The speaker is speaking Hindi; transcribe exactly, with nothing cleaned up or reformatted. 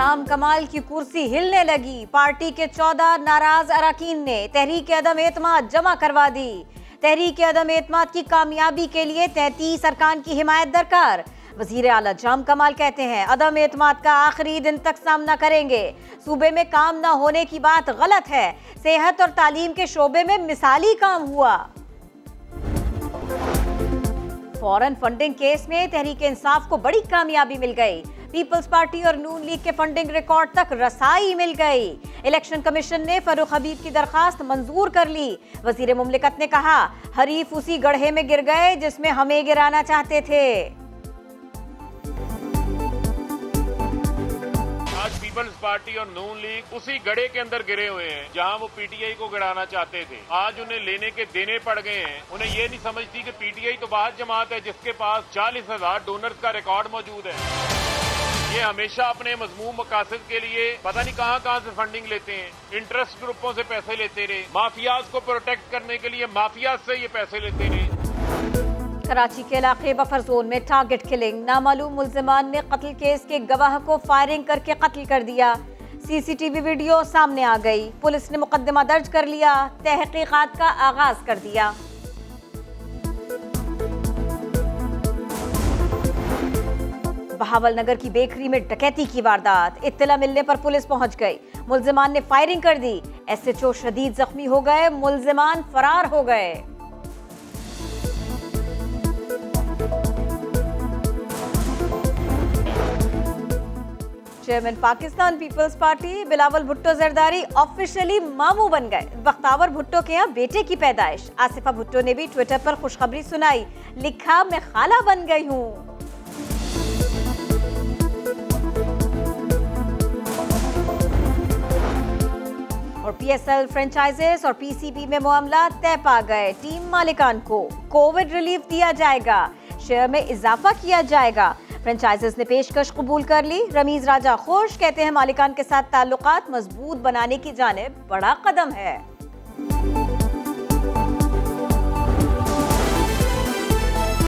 जाम कमाल की कुर्सी हिलने लगी। पार्टी के चौदह नाराज अरकान ने तहरीक अदम एतमाद जमा करवा दी। तहरीक अदम एतमाद की कामयाबी के लिए तैंतीस अरकान की हिमायत दरकार। वजीर आला जाम कमाल कहते हैं अदम एतमाद का आखिरी दिन तक सामना करेंगे। सूबे में काम न होने की बात गलत है। सेहत और तालीम के शोबे में मिसाली काम हुआ। फॉरेन फंडिंग केस में तहरीक इंसाफ को बड़ी कामयाबी मिल गई। पीपल्स पार्टी और नून लीग के फंडिंग रिकॉर्ड तक रसाई मिल गई। इलेक्शन कमीशन ने फरूख हबीब की दरखास्त मंजूर कर ली। वजीर मुमलिकत ने कहा हरीफ उसी गड्ढे में गिर गए जिसमें हमें गिराना चाहते थे। आज पीपल्स पार्टी और नून लीग उसी गड्ढे के अंदर गिरे हुए हैं जहां वो पीटीआई को गिराना चाहते थे। आज उन्हें लेने के देने पड़ गए हैं। उन्हें ये नहीं समझती कि पीटीआई तो बात जमात है जिसके पास चालीस हजार डोनर्स का रिकॉर्ड मौजूद है। ये हमेशा अपने मजमूम मकासद के लिए पता नहीं कहां कहां से फंडिंग लेते हैं। इंटरेस्ट ग्रुपों से पैसे लेते रहे। माफियाज को प्रोटेक्ट करने के लिए माफियाज से ये पैसे लेते रहे। कराची के इलाके बफर जोन में टारगेट किलिंग। नामालूम मुल्जिमान ने कत्ल केस के गवाह को फायरिंग करके कत्ल कर दिया। सीसीटीवी वीडियो सामने आ गई। पुलिस ने मुकदमा दर्ज कर लिया। तहकीकात का आगाज कर दिया। बहावलनगर की बेकरी में डकैती की वारदात। इत्तला मिलने पर पुलिस पहुंच गई। मुल्जिमान ने फायरिंग कर दी। एसएचओ शदीद जख्मी हो गए। मुल्जिमान फरार हो गए। चेयरमैन पाकिस्तान पीपल्स पार्टी बिलावल भुट्टो जरदारी ऑफिशियली मामू बन गए। बख्तावर भुट्टो के यहाँ बेटे की पैदाइश। आसिफा भुट्टो ने भी ट्विटर पर खुशखबरी सुनाई। लिखा मैं खाला बन गई हूँ। और पीएसएल फ्रेंचाइजेस और पीसीबी में मामला तय पा गए। टीम मालिकान को कोविड रिलीफ दिया जाएगा। शेयर में इजाफा किया जाएगा। फ्रेंचाइजेस ने पेशकश कबूल कर ली। रमीज राजा खुश, कहते हैं मालिकान के साथ ताल्लुकात मजबूत बनाने की जानिब बड़ा कदम है।